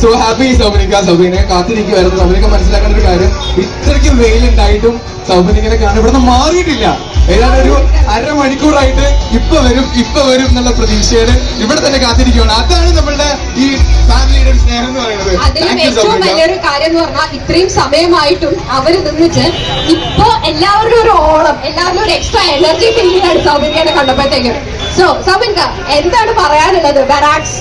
So happy സൗബിനെ കാത്തിരിക്കുമായിരുന്നു. സൗബിനൊക്കെ മനസ്സിലാക്കേണ്ട ഒരു കാര്യം, ഇത്രയ്ക്ക് വെയിലുണ്ടായിട്ടും സൗബിനെ കാണാൻ ഇവിടെ നിന്ന് മാറിയിട്ടില്ല. ഏതാണ്ട് ഒരു അരമണിക്കൂറായിട്ട് ഇപ്പൊ വരും എന്നുള്ള പ്രതീക്ഷയാണ് ഇവിടെ തന്നെ കാത്തിരിക്കുകയാണ്. അതാണ് നമ്മളുടെ ഈ ഫാമിലിയുടെ സ്നേഹം എന്ന് പറയുന്നത്. അതിലും ഏറ്റവും വലിയൊരു കാര്യം എന്ന് പറഞ്ഞാൽ ഇത്രയും സമയമായിട്ടും അവര് നിന്നിച്ച് ഇപ്പൊ എല്ലാവരും ഒരു ഓളം, എല്ലാവരും ഒരു എക്സ്ട്രാ എനർജി ഫീൽ ചെയ്യാണ് സൗബിനെ കണ്ടപ്പോഴത്തേക്കും. സോ സൗബിൻക, എന്താണ് പറയാനുള്ളത്? ബറാക്സ്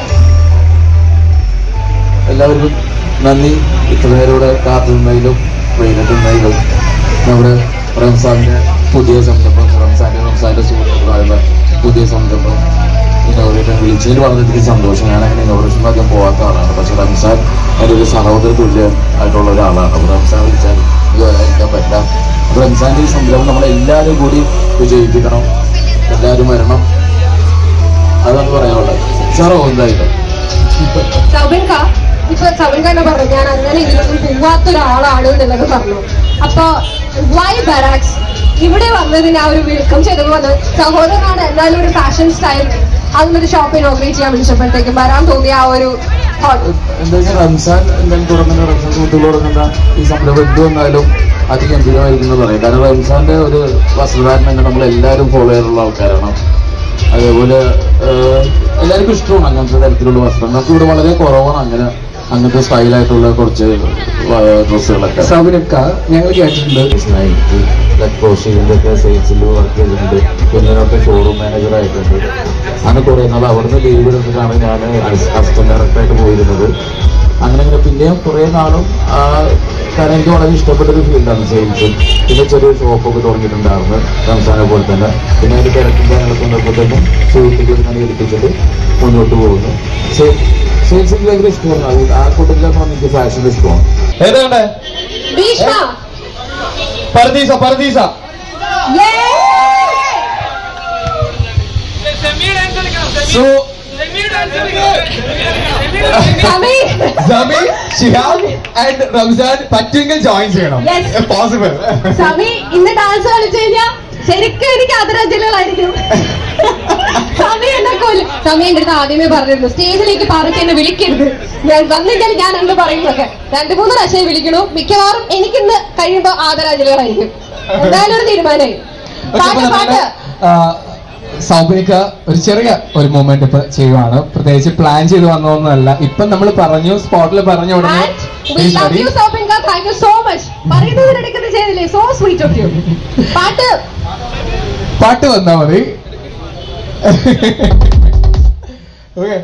എല്ലാവർക്കും നന്ദി. ഇത്ര നേരം ഇവിടെ കാത്തുനിന്നതിലും വെയിലത്തുന്നതിലും നമ്മുടെ റംസാന്റെ പുതിയ സംരംഭം, റംസാന്റെ സുഹൃത്തുക്കളായുള്ള പുതിയ സംരംഭം ഇന്നോവേഷൻ വിളിച്ചതിൽ വളരെയധികം സന്തോഷം. ഞാനങ്ങനെ ഇന്നോവേഷൻ അധികം പോകാത്ത ആളാണ്. പക്ഷെ റംസാൻ എൻ്റെ ഒരു സഹോദര തുല്യമായിട്ടുള്ള ഒരാളാണ്. അപ്പോൾ റംസാൻ വിളിച്ചാൽ ഇത് വരാതിരിക്കാൻ പറ്റാം. അപ്പോൾ റംസാന്റെ ഈ സംരംഭം നമ്മളെല്ലാവരും കൂടി വിജയിപ്പിക്കണം, എല്ലാവരും വരണം, അതാണ് പറയാനുള്ളത്. സാറോ എന്തായാലും ഇപ്പൊ സൗബിൻക തന്നെ പറഞ്ഞു, ഞാൻ അങ്ങനെ ഇതിലൊന്നും പോവാത്ത ഒരാളാണ് എന്നുള്ളത് പറഞ്ഞു. അപ്പൊ വൈ ബറാക്സ് ഇവിടെ വന്നതിന് ആ ഒരു വെൽക്കം ചെയ്തത് വന്നത് സഹോദരനാണ്, എന്നാലും ഒരു ഫാഷൻ സ്റ്റൈൽ അതിനൊരു ഷോപ്പ് ഇനോഗ്രേറ്റ് ചെയ്യാൻ വിളിച്ചപ്പോഴത്തേക്കും വരാൻ തോന്നിയ ആ ഒരു എന്താ വെച്ചാൽ റംസാൻ എന്തായാലും തുടങ്ങുന്ന റംസാൻ സുഹൃത്തുക്കൾ തുടങ്ങുന്ന ഈ സംരംഭം എന്ത് വന്നാലും അതിഗംഭീരമായിരിക്കും എന്ന് പറയും. കാരണം റംസാന്റെ ഒരു വസ്ത്രധാരണം തന്നെ നമ്മളെല്ലാവരും ഫോളോ ചെയ്യാറുള്ള ആൾക്കാരാണ്. അതേപോലെ എല്ലാവർക്കും ഇഷ്ടമാണ് അങ്ങനത്തെ തരത്തിലുള്ള വസ്ത്രം. നമുക്ക് ഇവിടെ വളരെ കുറവാണ് അങ്ങനത്തെ സ്റ്റൈലായിട്ടുള്ള കുറച്ച് ഡ്രസ്സുകളൊക്കെ. സൗബിനൊക്കെ ഞങ്ങൾ കേട്ടിട്ടുണ്ട് കോഷിന്റെ ഒക്കെ സെയിൽസിൽ വർക്ക് ചെയ്തിട്ടുണ്ട്. പിന്നൊക്കെ ഷോറൂം മാനേജർ ആയിട്ടുണ്ട്. അങ്ങനെ കുറേ നാൾ അവിടുന്ന് ലീവ് എടുത്തിട്ടാണ് ഞാൻ അസിസ്റ്റന്റ് ഡയറക്ടറായിട്ട് പോയിരുന്നത്. അങ്ങനെ പിന്നെയും കുറേ നാളും കാരണം എനിക്ക് വളരെ ഇഷ്ടപ്പെട്ടൊരു ഫീൽഡാണ് സെയിൽസ്. പിന്നെ ചെറിയൊരു ഷോപ്പൊക്കെ തുടങ്ങിയിട്ടുണ്ടായിരുന്നു റംസാനെ പോലെ തന്നെ. പിന്നെ അതിൻ്റെ തിരക്കും കാര്യങ്ങളൊക്കെ വന്നപ്പോഴത്തേക്കും സുഹൃത്തുക്കൾ ഞാൻ ഏൽപ്പിച്ചിട്ട് മുന്നോട്ട് പോകുന്നു. സെയിൽസ് എനിക്ക് ഭയങ്കര ഇഷ്ടമാണ്. ആ കൂട്ടത്തിലാണ് എനിക്ക് ഫാഷൻ ഇഷ്ടമാണ്. ഏതാണ്ട് പർദീസ സമി, ഷിഹാബ് ആൻഡ് റംസാൻ പറ്റുമെങ്കിൽ ജോയിൻ ചെയ്യണം. പോസിബിൾ. സമി ഇന്ന് ഡാൻസ് കളിച്ചു കഴിഞ്ഞാൽ ശരിക്കും എനിക്ക് ആദരാഞ്ജലികളായിരിക്കും. സമി എന്നെ കൊല്ലും. സമി എന്റെ അടുത്ത് ആദ്യമേ പറഞ്ഞിരുന്നു, സ്റ്റേജിലേക്ക് പാറയ്ക്ക് എന്നെ വിളിക്കരുത്, ഞാൻ വന്നിട്ടാൽ ഞാൻ എന്ത് പറയുന്നൊക്കെ. 2-3 പ്രാവശ്യം വിളിക്കണു. മിക്കവാറും എനിക്കിന്ന് കഴിയുമ്പോ ആദരാഞ്ജലികളായിരിക്കും. എന്തായാലും ഒരു തീരുമാനമായി. പാട്ട് സൗബിനിക്ക ഒരു ചെറിയ ഒരു മൂവ്മെന്റ് ഇപ്പൊ ചെയ്യുവാണ്. പ്രത്യേകിച്ച് പ്ലാൻ ചെയ്ത് വന്നതൊന്നുമല്ല. ഇപ്പൊ നമ്മൾ പറഞ്ഞു, സ്പോട്ടിൽ പറഞ്ഞ ഉടനെ പാട്ട് വന്നാ മതി. ഓക്കെ.